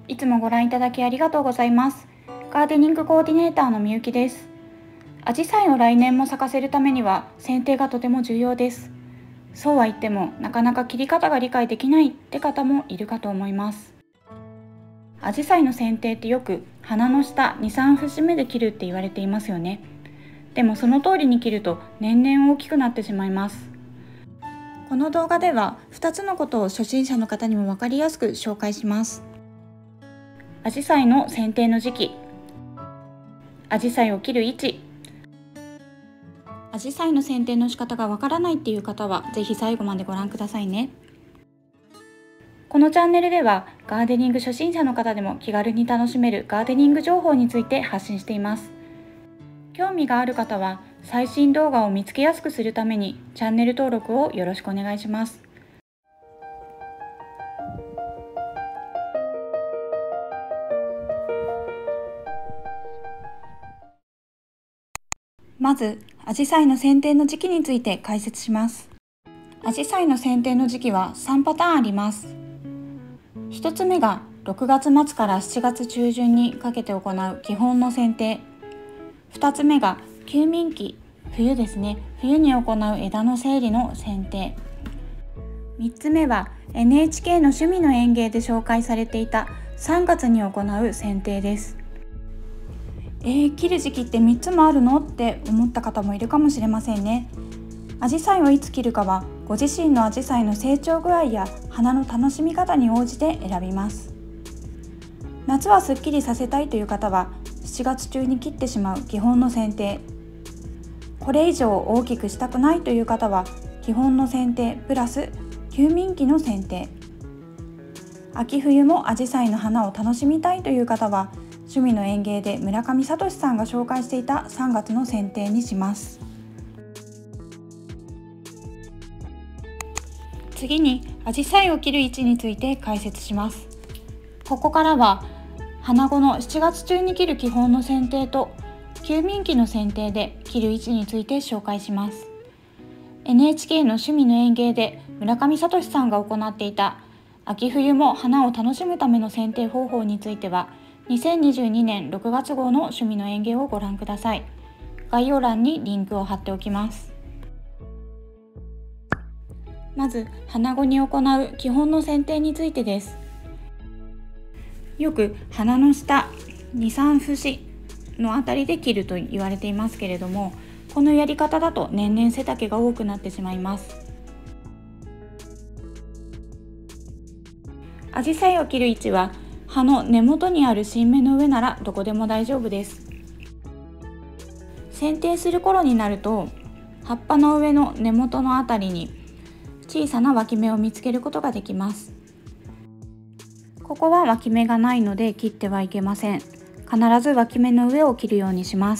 いつもご覧いただきありがとうございます。ガーデニングコーディネーターのみゆきです。アジサイを来年も咲かせるためには剪定がとても重要です。そうは言ってもなかなか切り方が理解できないって方もいるかと思います。アジサイの剪定ってよく花の下 2,3 節目で切るって言われていますよね。でもその通りに切ると年々大きくなってしまいます。この動画では2つのことを初心者の方にも分かりやすく紹介します。アジサイの剪定の時期、アジサイを切る位置、アジサイの剪定の仕方がわからないっていう方はぜひ最後までご覧くださいね。このチャンネルではガーデニング初心者の方でも気軽に楽しめるガーデニング情報について発信しています。興味がある方は最新動画を見つけやすくするためにチャンネル登録をよろしくお願いします。まず、アジサイの剪定の時期について解説します。アジサイの剪定の時期は3パターンあります。1つ目が6月末から7月中旬にかけて行う基本の剪定。2つ目が休眠期、冬ですね。冬に行う枝の整理の剪定。3つ目は NHK の趣味の園芸で紹介されていた3月に行う剪定です。切る時期って3つもあるのって思った方もいるかもしれませんね。アジサイをいつ切るかはご自身のアジサイの成長具合や花の楽しみ方に応じて選びます。夏はすっきりさせたいという方は7月中に切ってしまう基本の剪定。これ以上大きくしたくないという方は基本の剪定プラス休眠期の剪定。秋冬もアジサイの花を楽しみたいという方は趣味の園芸で村上聡さんが紹介していた3月の剪定にします。次にアジサイを切る位置について解説します。ここからは花後の7月中に切る基本の剪定と休眠期の剪定で切る位置について紹介します。NHK の趣味の園芸で村上聡さんが行っていた秋冬も花を楽しむための剪定方法については2022年6月号の趣味の園芸をご覧ください。概要欄にリンクを貼っておきます。まず花後に行う基本の剪定についてです。よく花の下 2,3 節のあたりで切ると言われていますけれども、このやり方だと年々背丈が多くなってしまいます。アジサイを切る位置は葉の根元にある新芽の上ならどこでも大丈夫です。剪定する頃になると葉っぱの上の根元のあたりに小さな脇芽を見つけることができます。ここは脇芽がないので切ってはいけません。必ず脇芽の上を切るようにします。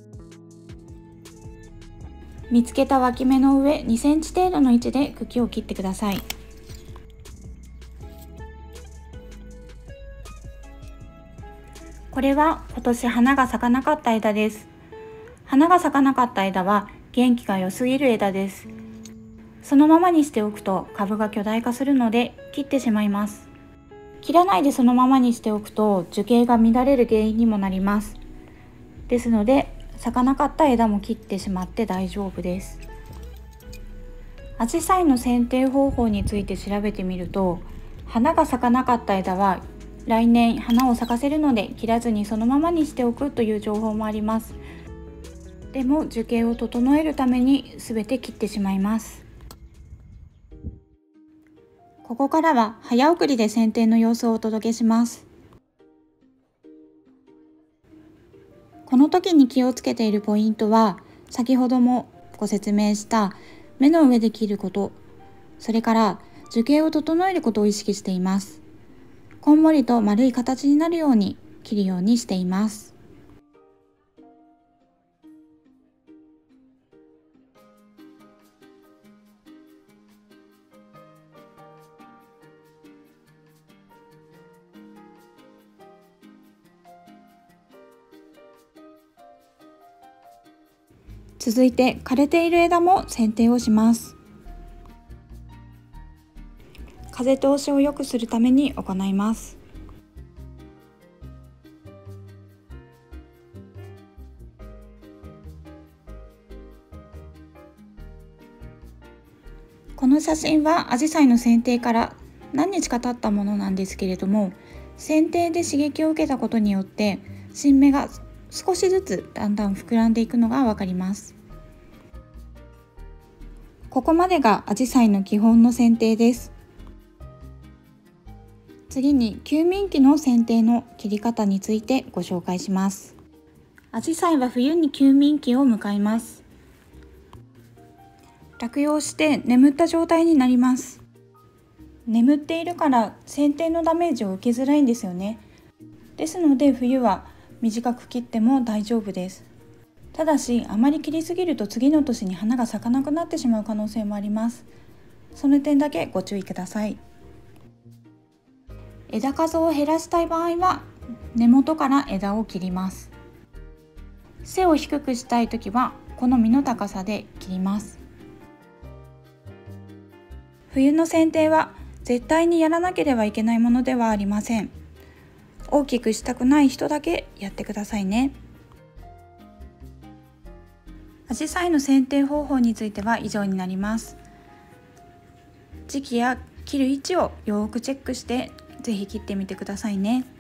見つけた脇芽の上2センチ程度の位置で茎を切ってください。これは今年花が咲かなかった枝です。花が咲かなかった枝は元気が良すぎる枝です。そのままにしておくと株が巨大化するので切ってしまいます。切らないでそのままにしておくと樹形が乱れる原因にもなります。ですので咲かなかった枝も切ってしまって大丈夫です。アジサイの剪定方法について調べてみると、花が咲かなかった枝は来年花を咲かせるので切らずにそのままにしておくという情報もあります。でも樹形を整えるために全て切ってしまいます。ここからは早送りで剪定の様子をお届けします。この時に気をつけているポイントは、先ほどもご説明した芽の上で切ること、それから樹形を整えることを意識しています。こんもりと丸い形になるように切るようにしています。続いて枯れている枝も剪定をします。風通しを良くするために行います。 の写真は紫陽花の剪定から何日か経ったものなんですけれども、剪定で刺激を受けたことによって新芽が少しずつだんだん膨らんでいくのがわかります。ここまでが紫陽花の基本の剪定です。次に休眠期の剪定の切り方についてご紹介します。紫陽花は冬に休眠期を迎えます。落葉して眠った状態になります。眠っているから剪定のダメージを受けづらいんですよね。ですので冬は短く切っても大丈夫です。ただしあまり切りすぎると次の年に花が咲かなくなってしまう可能性もあります。その点だけご注意ください。枝数を減らしたい場合は根元から枝を切ります。背を低くしたいときは好みの高さで切ります。冬の剪定は絶対にやらなければいけないものではありません。大きくしたくない人だけやってくださいね。紫陽花の剪定方法については以上になります。時期や切る位置をよくチェックしてぜひ切ってみてくださいね。